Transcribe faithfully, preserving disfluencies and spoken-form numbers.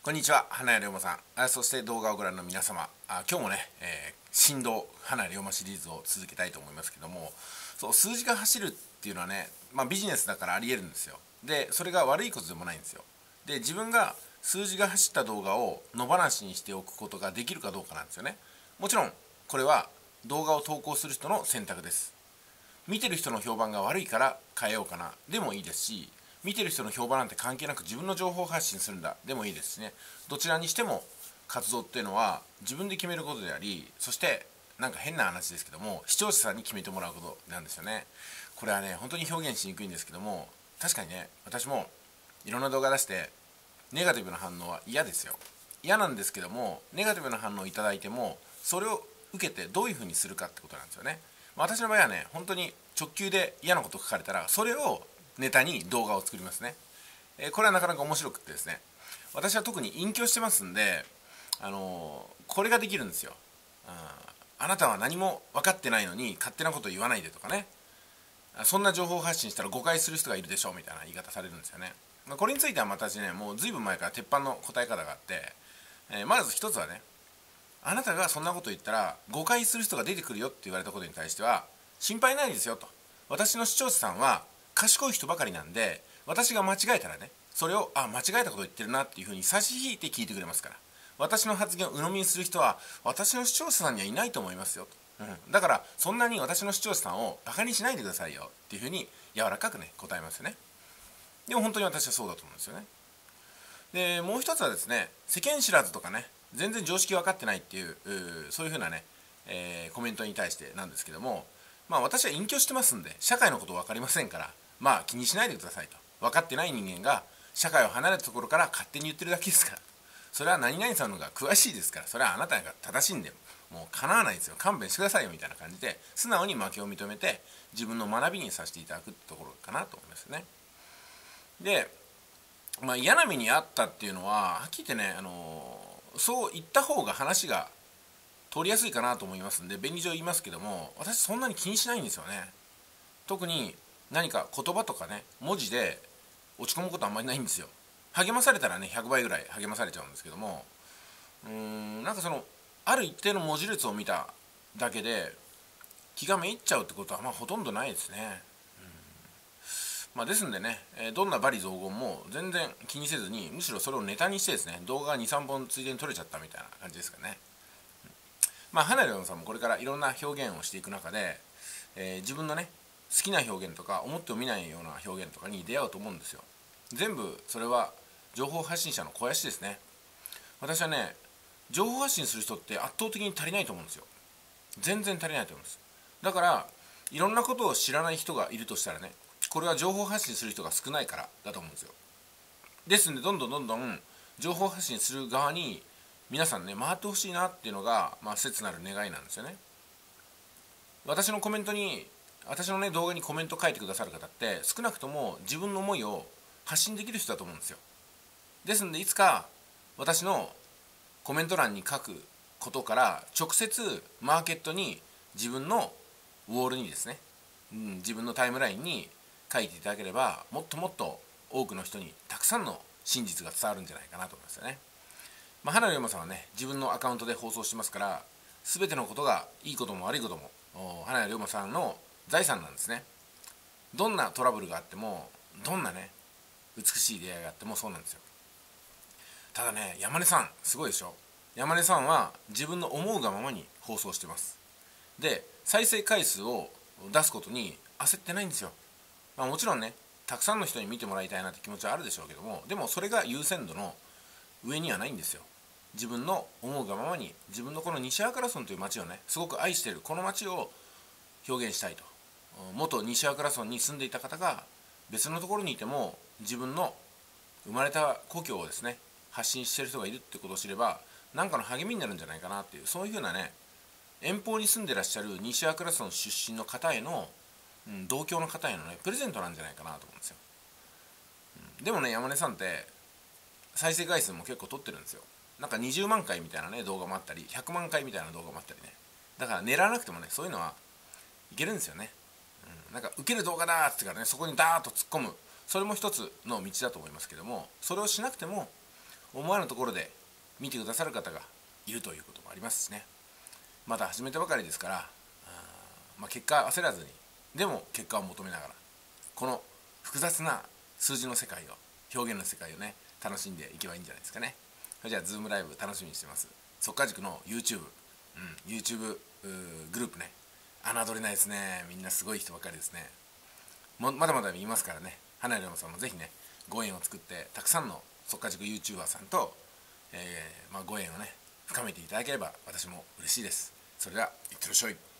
こんにちは、花屋龍馬さん。あそして動画をご覧の皆様。あ今日もね、えー、振動花屋龍馬シリーズを続けたいと思いますけども、そう数字が走るっていうのはね、まあ、ビジネスだからありえるんですよ。で、それが悪いことでもないんですよ。で、自分が数字が走った動画を野放しにしておくことができるかどうかなんですよね。もちろん、これは動画を投稿する人の選択です。見てる人の評判が悪いから変えようかなでもいいですし、見てる人の評判なんて関係なく自分の情報発信するんだでもいいですしね。どちらにしても活動っていうのは自分で決めることであり、そしてなんか変な話ですけども、視聴者さんに決めてもらうことなんですよね。これはね、本当に表現しにくいんですけども、確かにね、私もいろんな動画出してネガティブな反応は嫌ですよ。嫌なんですけども、ネガティブな反応をいただいても、それを受けてどういうふうにするかってことなんですよね。私の場合はね、本当に直球で嫌なこと書かれたら、それをネタに動画を作りますね。えーこれはなかなか面白くってですね、私は特に隠居してますんで、あのーこれができるんですよ。ああなたは何も分かってないのに勝手なこと言わないでとかね、そんな情報発信したら誤解する人がいるでしょうみたいな言い方されるんですよね。まあ、これについては私ね、もうずいぶん前から鉄板の答え方があって、えーまず一つはね、あなたがそんなこと言ったら誤解する人が出てくるよって言われたことに対しては心配ないですよと。私の視聴者さんは賢い人ばかりなんで、私が間違えたらね、それをあ間違えたこと言ってるなっていうふうに差し引いて聞いてくれますから、私の発言を鵜呑みにする人は私の視聴者さんにはいないと思いますよと、うん、だからそんなに私の視聴者さんをバカにしないでくださいよっていうふうに柔らかくね答えますよね。でも本当に私はそうだと思うんですよね。でもう一つはですね、世間知らずとかね、全然常識分かってないっていう、うそういうふうなね、えーコメントに対してなんですけども、まあ私は隠居してますんで社会のこと分かりませんから、まあ気にしないでくださいと。分かってない人間が社会を離れたところから勝手に言ってるだけですから、それは何々さんの方が詳しいですから、それはあなたが正しいんでもうかなわないですよ、勘弁してくださいよみたいな感じで素直に負けを認めて自分の学びにさせていただくところかなと思いますね。で、まあ、嫌な目にあったっていうのははっきり言ってね、あのーそう言った方が話が通りやすいかなと思いますんで便宜上言いますけども、私そんなに気にしないんですよね。特に何か言葉とかね文字で落ち込むことあんまりないんですよ。励まされたらねひゃくばいぐらい励まされちゃうんですけども、うーんなんかそのある一定の文字列を見ただけで気がめいっちゃうってことはまあほとんどないですね。まあ、ですんでね、えーどんな罵詈雑言も全然気にせずに、むしろそれをネタにしてですね、動画がにさんぼんついでに撮れちゃったみたいな感じですかね。まあ、花火さんもこれからいろんな表現をしていく中で、えー自分のね、好きな表現とか、思ってもみないような表現とかに出会うと思うんですよ。全部それは情報発信者の肥やしですね。私はね、情報発信する人って圧倒的に足りないと思うんですよ。全然足りないと思います。だから、いろんなことを知らない人がいるとしたらね、これは情報発信する人が少ないからだと思うんですよ。ですのでどんどんどんどん情報発信する側に皆さんね回ってほしいなっていうのが、まあ、切なる願いなんですよね。私のコメントに私のね動画にコメント書いてくださる方って少なくとも自分の思いを発信できる人だと思うんですよ。ですのでいつか私のコメント欄に書くことから直接マーケットに自分のウォールにですね、うん、自分のタイムラインに書いていただければもっともっと多くの人にたくさんの真実が伝わるんじゃないかなと思いますよね。まあ、花龍馬さんはね自分のアカウントで放送してますから、全てのことがいいことも悪いことも花龍馬さんの財産なんですね。どんなトラブルがあっても、どんなね美しい出会いがあってもそうなんですよ。ただね、山根さんすごいでしょ。山根さんは自分の思うがままに放送してます。で再生回数を出すことに焦ってないんですよ。まあ、もちろんねたくさんの人に見てもらいたいなって気持ちはあるでしょうけども、でもそれが優先度の上にはないんですよ。自分の思うがままに自分のこの西粟倉村という町をねすごく愛しているこの町を表現したいと。元西粟倉村に住んでいた方が別のところにいても自分の生まれた故郷をですね発信している人がいるってことを知れば何かの励みになるんじゃないかなっていう、そういうふうなね遠方に住んでらっしゃる西粟倉村出身の方への、うん、同郷の方へのねプレゼントなんじゃないかなと思うんですよ。うん、でもね山根さんって再生回数も結構取ってるんですよ。なんかにじゅうまんかいみたいなね動画もあったりひゃくまんかいみたいな動画もあったりね。だから狙わなくてもねそういうのはいけるんですよね。うん、なんか受ける動画だーってからねそこにダーッと突っ込む、それも一つの道だと思いますけども、それをしなくても思わぬところで見てくださる方がいるということもありますしね。まだ始めたばかりですから、あ、まあ、結果焦らずに、でも結果を求めながら、この複雑な数字の世界を、表現の世界をね、楽しんでいけばいいんじゃないですかね。それじゃあ Zoom ライブ楽しみにしてます。速稼塾の YouTube、うん、YouTube グループね、侮れないですね。みんなすごい人ばかりですね。もまだまだ見ますからね。花龍馬さんもぜひね、ご縁を作ってたくさんの速稼塾 YouTuber さんと、えーまあ、ご縁をね深めていただければ私も嬉しいです。それではいってらっしゃい。